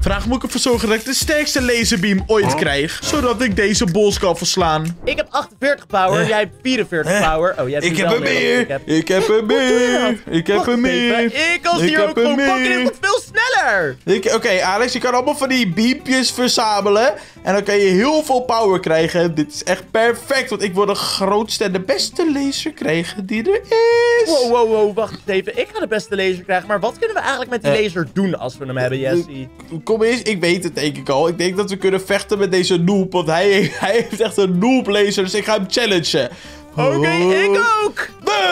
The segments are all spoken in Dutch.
Vandaag moet ik ervoor zorgen dat ik de sterkste laserbeam ooit krijg. Zodat ik deze boss kan verslaan. Ik heb 48 power, jij hebt 44 power. Oh, jij hebt Ik heb er meer. Ik heb er meer. Ik heb er meer. Ik kan hier ook gewoon pakken en het veel sneller. Oké, Alex, je kan allemaal van die beampjes verzamelen. En dan kan je heel veel power krijgen. Dit is echt perfect, want ik wil de grootste en de beste laser krijgen die er is. Wow, wacht even. Ik ga de beste laser krijgen, maar wat kunnen we eigenlijk met die laser doen als we hem hebben, Jesse? Kom eens, ik weet het denk ik al. Ik denk dat we kunnen vechten met deze noob, want hij heeft echt een noob laser, dus ik ga hem challengen. Oké, ik ook!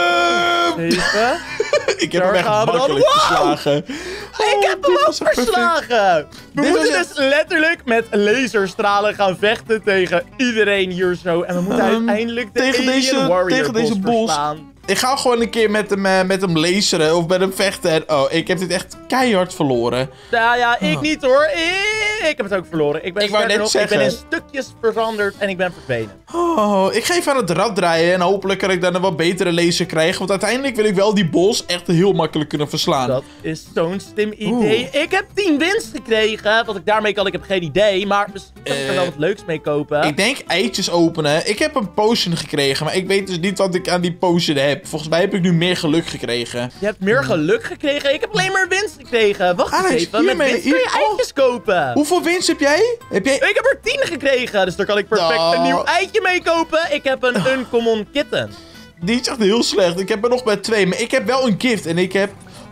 Even. Ik heb hem echt makkelijk verslagen. Ik heb hem ook verslagen! We moeten dus letterlijk met laserstralen gaan vechten tegen iedereen hier zo. En we moeten uiteindelijk de Alien Warrior boss verslaan. Ik ga gewoon een keer met hem laseren of met hem vechten. En, ik heb dit echt keihard verloren. Nou ja, ik niet hoor. Ik heb het ook verloren. Ik ben in stukjes veranderd en ik ben verdwenen. Ik ga even aan het rad draaien en hopelijk kan ik dan een wat betere laser krijgen. Want uiteindelijk wil ik wel die boss echt heel makkelijk kunnen verslaan. Dat is zo'n slim idee. Ik heb 10 winst gekregen. Wat ik daarmee kan, ik heb geen idee. Maar misschien kan ik er wel wat leuks mee kopen. Ik denk eitjes openen. Ik heb een potion gekregen, maar ik weet dus niet wat ik aan die potion heb. Volgens mij heb ik nu meer geluk gekregen. Je hebt meer geluk gekregen? Ik heb alleen maar winst gekregen. Wacht eens even. Met winst kun je eitjes kopen. Hoeveel winst heb jij? Ik heb er 10 gekregen. Dus daar kan ik perfect een nieuw eitje mee kopen. Ik heb een uncommon kitten. Die is echt heel slecht. Ik heb er nog maar 2. Maar ik heb wel een gift. En ik heb...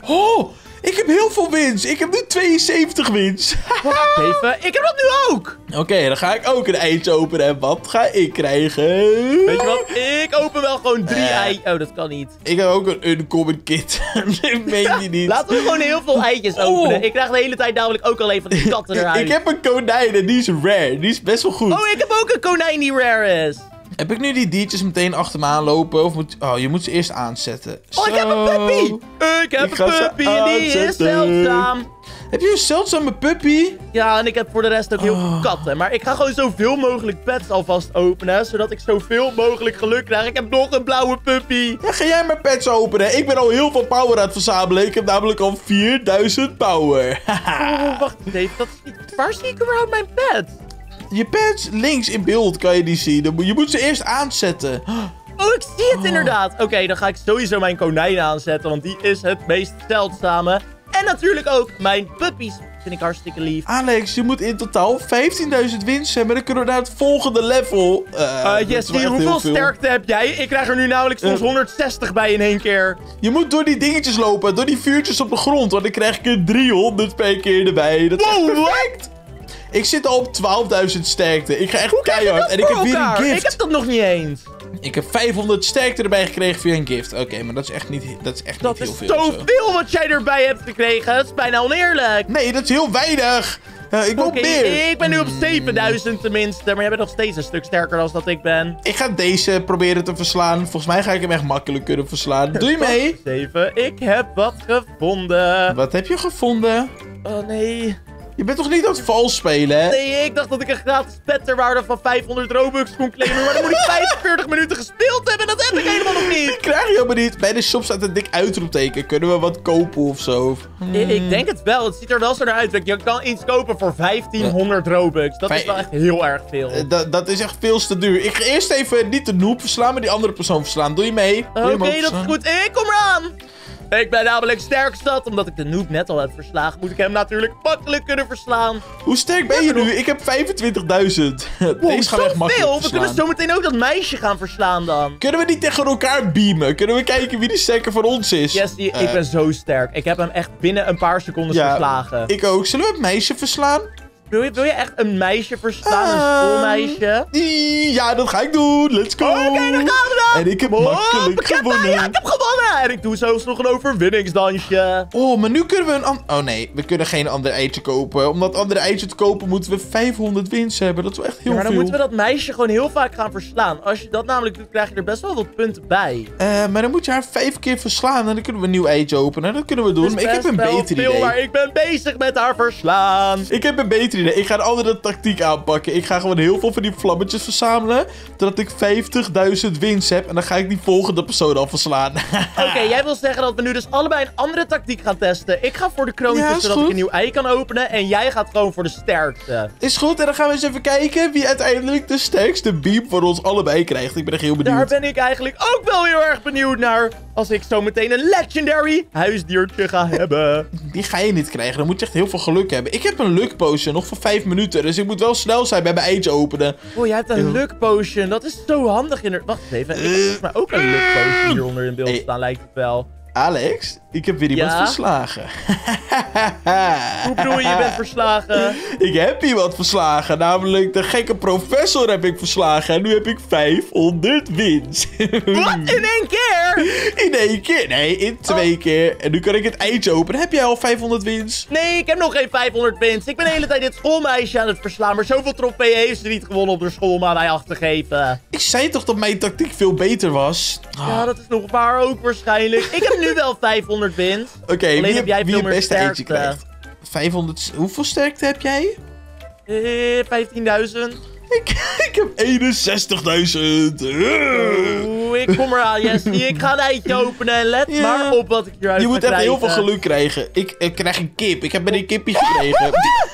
ik heb heel veel winst. Ik heb nu 72 winst. Wacht even. Ik heb dat nu ook. Oké, dan ga ik ook een eitje openen. En wat ga ik krijgen? Weet je wat? Ik open wel gewoon 3 eitjes. Oh, dat kan niet. Ik heb ook een uncommon kit. Dat meen je niet. Laten we gewoon heel veel eitjes openen. Ik krijg de hele tijd namelijk ook alleen van die katten eruit. Ik heb een konijn en die is rare. Die is best wel goed. Oh, ik heb ook een konijn die rare is. Heb ik nu die diertjes meteen achter me aanlopen? Of moet... je moet ze eerst aanzetten. Oh, ik heb een puppy! Ik heb een puppy en die is zeldzaam. Heb je een zeldzame puppy? Ja, en ik heb voor de rest ook heel veel katten. Maar ik ga gewoon zoveel mogelijk pets alvast openen. Zodat ik zoveel mogelijk geluk krijg. Ik heb nog een blauwe puppy. Ja, ga jij maar pets openen. Ik ben al heel veel power aan het verzamelen. Ik heb namelijk al 4000 power. Wacht even. Waar zie ik überhaupt mijn pets? Je pets links in beeld kan je die zien. Je moet ze eerst aanzetten. Oh, ik zie het inderdaad. Oké, dan ga ik sowieso mijn konijn aanzetten. Want die is het meest zeldzame. En natuurlijk ook mijn puppies. Vind ik hartstikke lief. Alex, je moet in totaal 15.000 winst hebben. Dan kunnen we naar het volgende level. Jessie, hoeveel sterkte heb jij? Ik krijg er nu namelijk soms 160 bij in één keer. Je moet door die dingetjes lopen. Door die vuurtjes op de grond. Want dan krijg ik er 300 per keer erbij. Dat is perfect. Ik zit al op 12.000 sterkte. Ik ga echt keihard. En ik heb weer een gift. Ik heb dat nog niet eens. Ik heb 500 sterkte erbij gekregen via een gift. Oké, maar dat is echt niet heel veel. Dat is zoveel wat jij erbij hebt gekregen. Dat is bijna oneerlijk. Nee, dat is heel weinig. Ik wil meer. Ik ben nu op 7000 tenminste. Maar jij bent nog steeds een stuk sterker dan dat ik ben. Ik ga deze proberen te verslaan. Volgens mij ga ik hem echt makkelijk kunnen verslaan. Doe je mee? Even, ik heb wat gevonden. Wat heb je gevonden? Oh nee. Je bent toch niet aan het vals spelen, hè? Nee, ik dacht dat ik een gratis pet ter waarde van 500 Robux kon claimen. Maar dan moet ik 45 minuten gespeeld hebben. Dat heb ik helemaal nog niet. Dat krijg je helemaal niet. Bij de shop staat een dik uitroepteken. Kunnen we wat kopen of zo? Ik denk het wel. Het ziet er wel zo naar uit. Je kan iets kopen voor 1500 Robux. Dat is wel echt heel erg veel. Dat is echt veel te duur. Ik ga eerst even niet de noob verslaan, maar die andere persoon verslaan. Doe je mee? Oké, dat is goed. Ik kom eraan. Ik ben namelijk sterkstad, omdat ik de noob net al heb verslagen. Moet ik hem natuurlijk makkelijk kunnen verslaan. Hoe sterk ben je nu? Ik heb 25.000. Deze gaan we echt makkelijk verslaan. We kunnen zometeen ook dat meisje gaan verslaan dan. Kunnen we niet tegen elkaar beamen? Kunnen we kijken wie de sterker van ons is? Jessie, ik ben zo sterk. Ik heb hem echt binnen een paar seconden verslagen. Ik ook. Zullen we het meisje verslaan? Wil je echt een meisje verslaan? Een schoolmeisje? Ja, dat ga ik doen. Let's go. Oké, dan gaan we dan. En ik heb makkelijk gewonnen. Ja, ik heb gewonnen. En ik doe zelfs nog een overwinningsdansje. Oh, maar nu kunnen we een... Oh nee, we kunnen geen ander eitje kopen. Om dat andere eitje te kopen moeten we 500 winst hebben. Dat is wel echt heel veel. Maar dan moeten we dat meisje gewoon heel vaak gaan verslaan. Als je dat namelijk doet, krijg je er best wel wat punten bij. Maar dan moet je haar 5 keer verslaan. En dan kunnen we een nieuw eitje openen. Dat kunnen we doen. Maar ik heb een beter idee. Maar ik ben bezig met haar verslaan. Ik heb een beter idee. Ik ga een andere tactiek aanpakken. Ik ga gewoon heel veel van die vlammetjes verzamelen. Totdat ik 50.000 winst heb. En dan ga ik die volgende persoon al verslaan. Oké, jij wil zeggen dat we nu dus allebei een andere tactiek gaan testen. Ik ga voor de kroontjes, Ja, is zodat goed. ik een nieuw ei kan openen. En jij gaat gewoon voor de sterkte. Is goed, en dan gaan we eens even kijken wie uiteindelijk de sterkste beam voor ons allebei krijgt. Ik ben echt heel benieuwd. Daar ben ik eigenlijk ook wel heel erg benieuwd naar. Als ik zo meteen een legendary huisdiertje ga hebben. Die ga je niet krijgen, dan moet je echt heel veel geluk hebben. Ik heb een luck potion, nog voor 5 minuten, dus ik moet wel snel zijn bij mijn eitje openen. Oh, jij hebt een luck potion. Dat is zo handig in er. Wacht even, ik heb volgens mij ook een luck potion hieronder in beeld staan, lijkt het wel. Alex, ik heb weer iemand verslagen. Hoe bedoel je bent verslagen? Ik heb iemand verslagen, namelijk de gekke professor heb ik verslagen. En nu heb ik 500 wins. Wat? In 1 keer? In 1 keer? Nee, in 2 keer. En nu kan ik het eitje openen. Heb jij al 500 wins? Nee, ik heb nog geen 500 wins. Ik ben de hele tijd dit schoolmeisje aan het verslaan. Maar zoveel trofeeën heeft ze niet gewonnen op de school om aan mij af te geven. Ik zei toch dat mijn tactiek veel beter was? Ja, dat is nog waar ook waarschijnlijk. Ik heb nu wel 500 wins. Oké, Alleen wie heb jij veel het meer beste eitje sterkte. krijgt? 500... Hoeveel sterkte heb jij? 15.000. Ik heb 61.000. Oeh, ik kom eraan, Jessie. Ik ga een eitje openen. En let Ja. maar op wat ik hieruit Je ga moet echt krijgen. heel veel geluk krijgen. Ik krijg een kip. Ik heb met een kipje gekregen.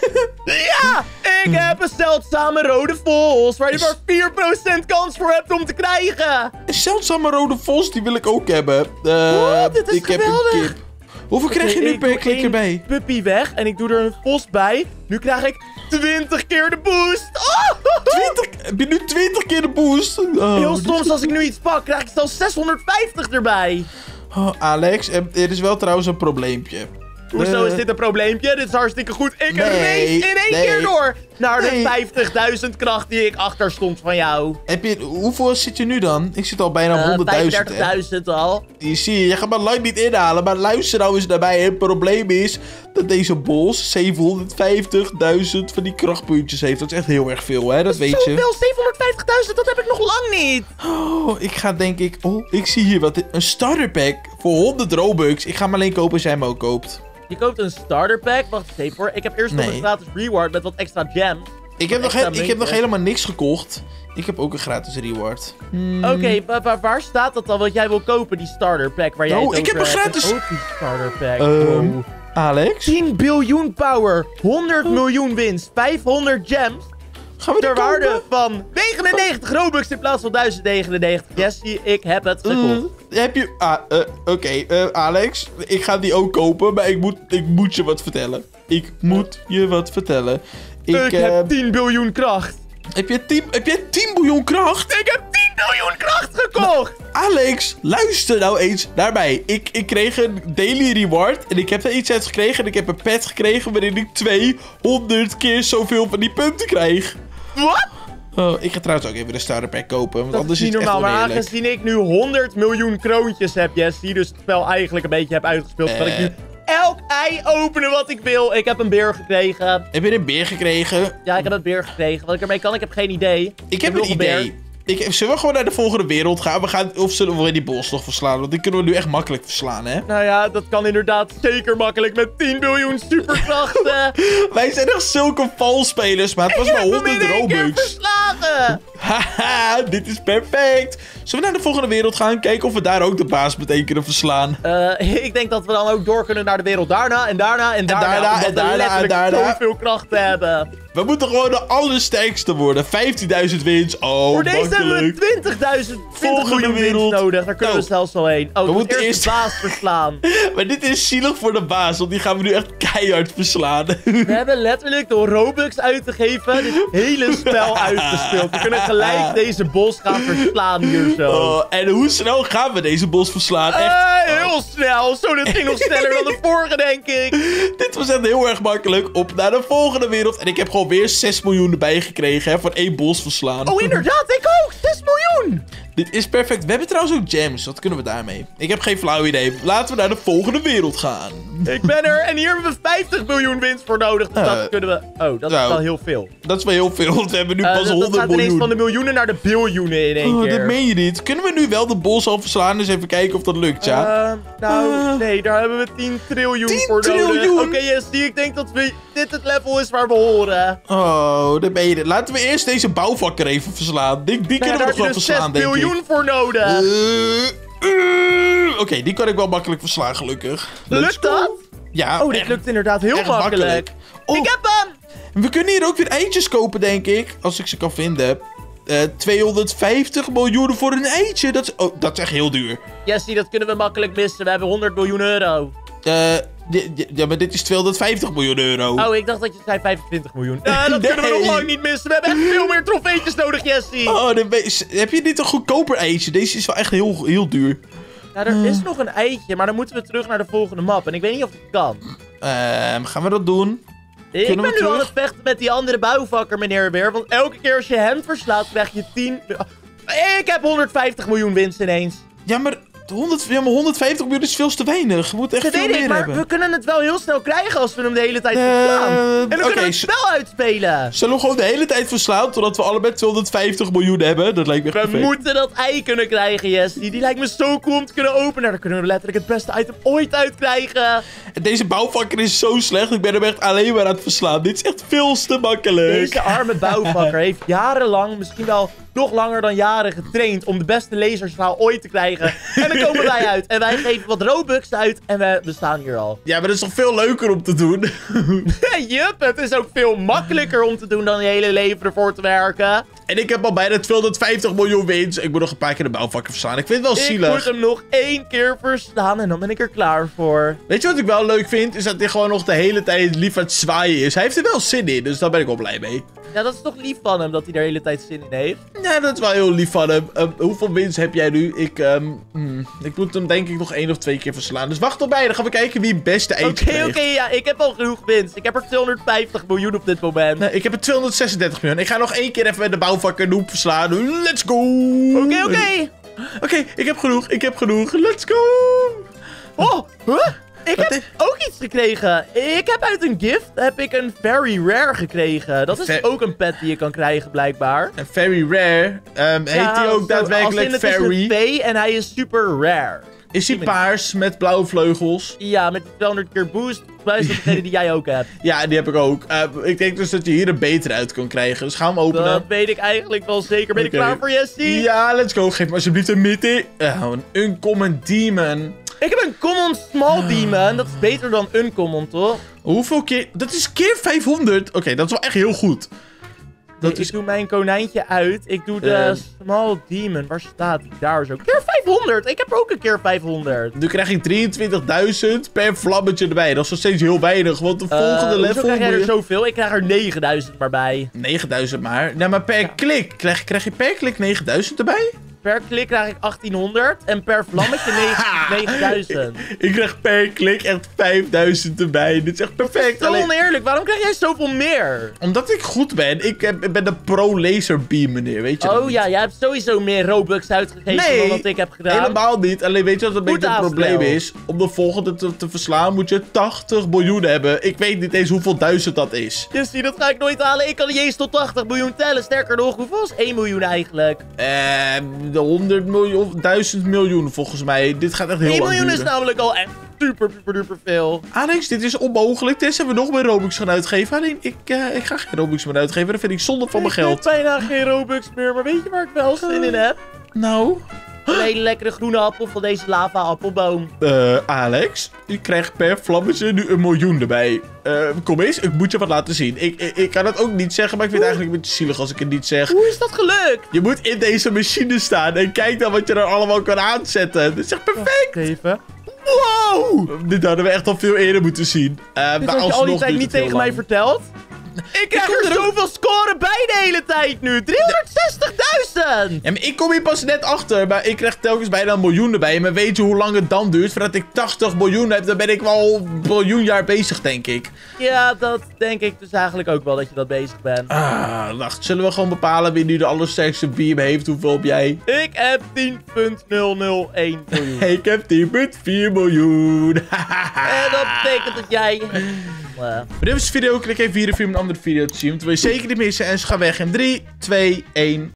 Ja, ik heb een zeldzame rode vos. Waar je maar 4% kans voor hebt om te krijgen. Een zeldzame rode vos, die wil ik ook hebben. Dit is ik heb geweldig. een kip. Hoeveel krijg je Oké, nu ik per doe klik één erbij? puppy weg en ik doe er een vos bij. Nu krijg ik 20 keer de boost. Oh! 20? Heb je nu 20 keer de boost? Oh, Heel dit soms is- als ik nu iets pak, krijg ik zelfs 650 erbij. Oh, Alex, er is wel trouwens een probleempje. Hoezo is dit een probleempje? Dit is hartstikke goed. Ik Nee, race in één keer door naar de Nee. 50.000 kracht die ik achter stond van jou. Hoeveel zit je nu dan? Ik zit al bijna 100.000. 35.000 al. Je zie je gaat maar lang niet inhalen. Maar luister nou eens naar mij. Het probleem is dat deze bos 750.000 van die krachtpuntjes heeft. Dat is echt heel erg veel, hè? Dat weet je. Zoveel, 750.000, dat heb ik nog lang niet. Oh, ik ga denk ik... Oh, ik zie hier wat. Een starter pack voor 100 Robux. Ik ga hem alleen kopen als jij hem ook koopt. Je koopt een starter pack. Wacht eens even hoor. Ik heb eerst nog Nee. een gratis reward met wat extra gems. Ik heb, Extra ik heb nog muntjes. helemaal niks gekocht. Ik heb ook een gratis reward. Oké, waar staat dat dan wat jij wil kopen, die starter pack? Waar jij Oh, het ik heb over een hebt? gratis- Ook die starter pack. Ehm, Wow. Alex? 10 biljoen power, 100 miljoen winst, 500 gems. Gaan we die Ter waarde kopen? van 99 Robux in plaats van 1099. Jessie, ik heb het gekocht. Heb je... Oké, Alex. Ik ga die ook kopen, maar ik moet je wat vertellen. Ik moet je wat vertellen. Ik heb 10 biljoen kracht. Heb jij 10 miljoen kracht? Ik heb 10 biljoen kracht gekocht. Alex, luister nou eens naar mij. Ik kreeg een daily reward en ik heb daar iets uit gekregen. En ik heb een pet gekregen waarin ik 200 keer zoveel van die punten krijg. Wat? Oh, ik ga trouwens ook even de starter pack kopen, want Dat anders is is niet het echt normaal, maar oneerlijk. aangezien ik nu 100 miljoen kroontjes heb, Jessie, dus het spel eigenlijk een beetje heb uitgespeeld, kan ik nu elk ei openen wat ik wil. Ik heb een beer gekregen. Heb je een beer gekregen? Ja, ik heb een beer gekregen. Wat ik ermee kan, ik heb geen idee. Ik heb nog een idee. Zullen we gewoon naar de volgende wereld gaan? Of zullen we die bos nog verslaan? Want die kunnen we nu echt makkelijk verslaan, hè? Nou ja, dat kan inderdaad zeker makkelijk met 10 biljoen superkrachten. Wij zijn echt zulke valspelers, maar het was maar 100 Ik heb hem in één keer Robux. verslagen. Haha, dit is perfect. Zullen we naar de volgende wereld gaan? Kijken of we daar ook de baas meteen kunnen verslaan. Ik denk dat we dan ook door kunnen naar de wereld daarna en daarna en daarna. daarna, omdat en daarna, we letterlijk en daarna. zoveel krachten hebben. We moeten gewoon de allersterkste worden. 15.000 wins. Oh, Voor deze hebben makkelijk. we 20.000 Volgende miljoen wereld. winst nodig. Daar kunnen we Oh. zelfs al heen. Oh, we moeten moeten eerst de baas verslaan. Maar dit is zielig voor de baas, want die gaan we nu echt keihard verslaan. We hebben letterlijk door Robux uit te geven dit hele spel uitgespeeld. We kunnen gelijk deze bos gaan verslaan hier zo. Oh, en hoe snel gaan we deze bos verslaan? Echt. Heel snel. Zo, dit ging nog sneller dan de vorige, denk ik. Dit was echt heel erg makkelijk. Op naar de volgende wereld. En ik heb gewoon weer 6 miljoen erbij gekregen, hè, voor 1 bos verslaan. Oh, inderdaad, ik ook. 6 miljoen. Dit is perfect. We hebben trouwens ook gems. Wat kunnen we daarmee? Ik heb geen flauw idee. Laten we naar de volgende wereld gaan. Ik ben er. En hier hebben we 50 miljoen winst voor nodig. Dus dat kunnen we... Oh, dat is nou, wel heel veel. Dat is wel heel veel, want we hebben nu pas Dat 100 gaat ineens miljoen. van de miljoenen naar de biljoenen in één Oh, keer. dat meen je niet. Kunnen we nu wel de bos al verslaan? Dus even kijken of dat lukt, ja? Nee, daar hebben we 10 triljoen 10 voor nodig. triljoen? Oké, Jessie, ik denk dat dit het level is waar we horen. Oh, dat meen je niet. Laten we eerst deze bouwvakker even verslaan. Die kunnen we Daar nog heb je wel dus 6 verslaan, denk ik. biljoen voor nodig. Oké, die kan ik wel makkelijk verslaan, gelukkig. Lukt dat? Ja. Oh, dit lukt inderdaad heel makkelijk. Oh, ik heb hem! We kunnen hier ook weer eitjes kopen, denk ik. Als ik ze kan vinden. 250 miljoen voor een eitje. Dat is echt heel duur. Jessie, dat kunnen we makkelijk missen. We hebben 100 miljoen euro. Ja, maar dit is 250 miljoen euro. Oh, ik dacht dat je zei 25 miljoen. Dat kunnen we nog lang niet missen. We hebben echt veel meer trofeetjes nodig, Jessie. Oh, heb je niet een goedkoper eitje? Deze is wel echt heel duur. Ja, er is nog een eitje, maar dan moeten we terug naar de volgende map. En ik weet niet of het kan. Gaan we dat doen? Ik ben nu aan het vechten met die andere bouwvakker, meneer Weer. Want elke keer als je hem verslaat, krijg je 10... Ik heb 150 miljoen winst ineens. Ja, maar 150 miljoen is veel te weinig. We moeten echt veel meer hebben. Maar we kunnen het wel heel snel krijgen als we hem de hele tijd verslaan. En dan kunnen we het spel uitspelen. Zullen we gewoon de hele tijd verslaan, totdat we allebei 250 miljoen hebben? Dat lijkt me echt perfect. We moeten dat ei kunnen krijgen, Jessie. Die lijkt me zo cool om te kunnen openen. Daar kunnen we letterlijk het beste item ooit uit krijgen. En deze bouwvakker is zo slecht. Ik ben hem echt alleen maar aan het verslaan. Dit is echt veel te makkelijk. Deze arme bouwvakker heeft jarenlang, misschien wel nog langer dan jaren getraind om de beste laserstraal ooit te krijgen. En dan komen wij uit. En wij geven wat Robux uit en we staan hier al. Ja, maar dat is toch veel leuker om te doen? Jup, het is ook veel makkelijker om te doen dan je hele leven ervoor te werken. En ik heb al bijna 250 miljoen winst. Ik moet nog een paar keer de bouwvakker verslaan. Ik vind het wel zielig. Ik moet hem nog 1 keer verslaan en dan ben ik er klaar voor. Weet je wat ik wel leuk vind? Is dat hij gewoon nog de hele tijd lief aan het zwaaien is. Hij heeft er wel zin in, dus daar ben ik wel blij mee. Ja, dat is toch lief van hem dat hij er de hele tijd zin in heeft. Ja, dat is wel heel lief van hem. Hoeveel winst heb jij nu? Ik moet hem denk ik nog 1 of 2 keer verslaan. Dus wacht erbij, dan gaan we kijken wie het beste eitje krijgt. Oké, ja, ik heb al genoeg winst. Ik heb er 250 miljoen op dit moment. Nee, ik heb er 236 miljoen. Ik ga nog 1 keer even met de bouwvakker Noep verslaan. Let's go! Oké, ik heb genoeg. Let's go! Oh, huh? Ik heb ook iets gekregen. Ik heb uit een gift een very rare gekregen. Dat is ook een pet die je kan krijgen, blijkbaar. Een very rare? Heet die ook daadwerkelijk very? Het is een P en hij is super rare. Is hij paars met blauwe vleugels? Ja, met 200 keer boost. Volgens mij is dat degene die jij ook hebt. Ja, die heb ik ook. Ik denk dus dat je hier er beter uit kan krijgen. Dus ga hem openen. Dat weet ik eigenlijk wel zeker. Ben je klaar voor, Jessie? Ja, let's go. Geef me alsjeblieft een mythic. Een uncommon demon. Ik heb een common small demon. Dat is beter dan uncommon, toch? Hoeveel keer? Dat is keer 500. Oké, dat is wel echt heel goed. Ik doe mijn konijntje uit. Ik doe de small demon. Waar staat die? Daar zo. Keer 500. Ik heb er ook een keer 500. Nu krijg ik 23.000 per vlammetje erbij. Dat is nog steeds heel weinig. Want de volgende level... Hoezo krijg jij er zoveel? Ik krijg er 9.000 maar bij. 9.000 maar? Nou, maar per klik. Krijg je per klik 9.000 erbij? Per klik krijg ik 1800 en per vlammetje 9000. Ik krijg per klik echt 5000 erbij. Dit is echt perfect. Zo oneerlijk. Waarom krijg jij zoveel meer? Omdat ik goed ben. Ik ben de pro laserbeam, meneer. Weet je dat niet? Ja, jij hebt sowieso meer Robux uitgegeven dan wat ik heb gedaan. Helemaal niet. Alleen weet je wat een beetje het probleem is? Om de volgende te verslaan moet je 80 miljoen hebben. Ik weet niet eens hoeveel duizend dat is. Jessie, dat ga ik nooit halen. Ik kan niet eens tot 80 miljoen tellen. Sterker nog, hoeveel is 1 miljoen eigenlijk? De 100 miljoen of 1000 miljoen volgens mij. Dit gaat echt heel lang duren. 1 miljoen is namelijk al echt super veel. Alex, dit is onmogelijk. Tenzij we nog meer Robux gaan uitgeven. Alleen, ik ga geen Robux meer uitgeven. Dat vind ik zonde van mijn geld. Ik heb bijna geen Robux meer. Maar weet je waar ik wel zin in heb? Nou? Een hele lekkere groene appel van deze lava-appelboom. Alex, je krijgt per vlammetje nu 1 miljoen erbij. Kom eens, ik moet je wat laten zien. Ik kan het ook niet zeggen, maar ik vind het eigenlijk een beetje zielig als ik het niet zeg. Hoe is dat gelukt? Je moet in deze machine staan en kijk dan wat je er allemaal kan aanzetten. Dit is echt perfect. Wacht even. Wow! Dit hadden we echt al veel eerder moeten zien. Dit had je al die tijd niet tegen mij verteld? Ik krijg er zoveel scoren bij de hele tijd nu. 360.000! Ja, maar ik kom hier pas net achter. Maar ik krijg telkens bijna 1 miljoen erbij. Maar weet je hoe lang het dan duurt? Voordat ik 80 miljoen heb, dan ben ik wel 1 miljoen jaar bezig, denk ik. Ja, dat denk ik dus eigenlijk ook wel, dat je dat bezig bent. Wacht. Zullen we gewoon bepalen wie nu de allersterkste beam heeft? Hoeveel heb jij? Ik heb 10.001 miljoen. Ik heb 10.4 miljoen. En dat betekent dat jij... Voor deze video klik even hier om een andere video te zien. Want wil je zeker niet missen. En ze gaan weg in 3, 2, 1.